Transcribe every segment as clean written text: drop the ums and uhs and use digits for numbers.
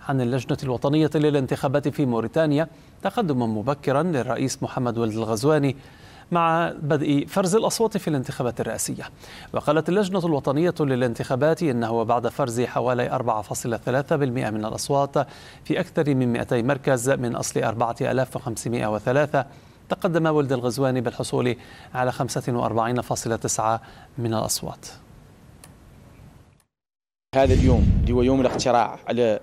عن اللجنة الوطنية للانتخابات في موريتانيا تقدما مبكرا للرئيس محمد ولد الغزواني مع بدء فرز الأصوات في الانتخابات الرئاسية. وقالت اللجنة الوطنية للانتخابات إنه بعد فرز حوالي 4.3% من الأصوات في أكثر من 200 مركز من أصل 4503 تقدم ولد الغزواني بالحصول على 45.9 من الأصوات. هذا اليوم اللي هو يوم الاقتراع على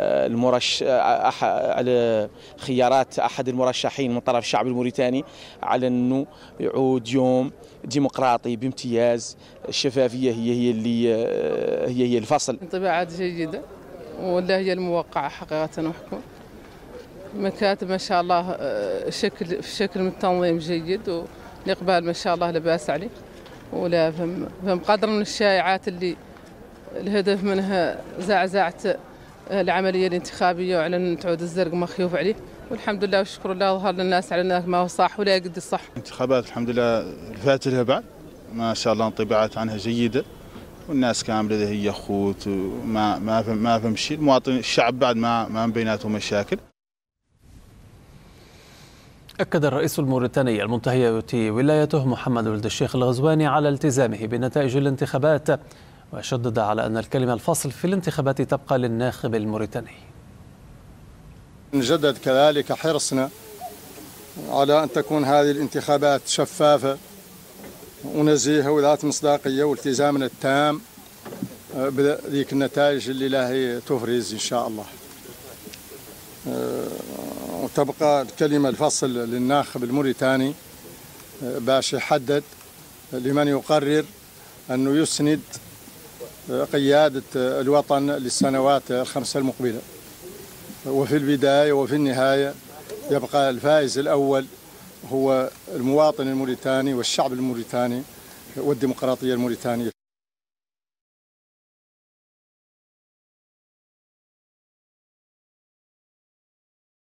على خيارات أحد المرشحين من طرف الشعب الموريتاني على أنه يعود يوم ديمقراطي بامتياز. الشفافية هي الفصل. انطباعات جيدة ولا هي الموقعة حقيقة وحكم مكاتب ما شاء الله، شكل من التنظيم جيد والإقبال ما شاء الله لا بأس عليه، ولا فهم قدر من الشائعات اللي الهدف منها زعزعة العملية الانتخابية وعلى أن تعود الزرق مخيوف عليه، والحمد لله والشكر لله ظهر للناس على أنه ما هو صح ولا يقد الصح. الانتخابات الحمد لله الفات لها بعد ما شاء الله انطباعات عنها جيدة، والناس كاملة هي أخوت ما فهم شيء. المواطن الشعب بعد ما بيناته مشاكل. أكد الرئيس الموريتاني المنتهية ولايته محمد ولد الشيخ الغزواني على التزامه بنتائج الانتخابات، وشدد على أن الكلمة الفصل في الانتخابات تبقى للناخب الموريتاني. نجدد كذلك حرصنا على أن تكون هذه الانتخابات شفافة ونزيهة وذات مصداقية، والتزامنا التام بذيك النتائج اللي لا تفرز إن شاء الله. وتبقى الكلمة الفصل للناخب الموريتاني باش يحدد لمن يقرر أنه يسند قيادة الوطن للسنوات الخمسة المقبلة. وفي البداية وفي النهاية يبقى الفائز الأول هو المواطن الموريتاني والشعب الموريتاني والديمقراطية الموريتانية.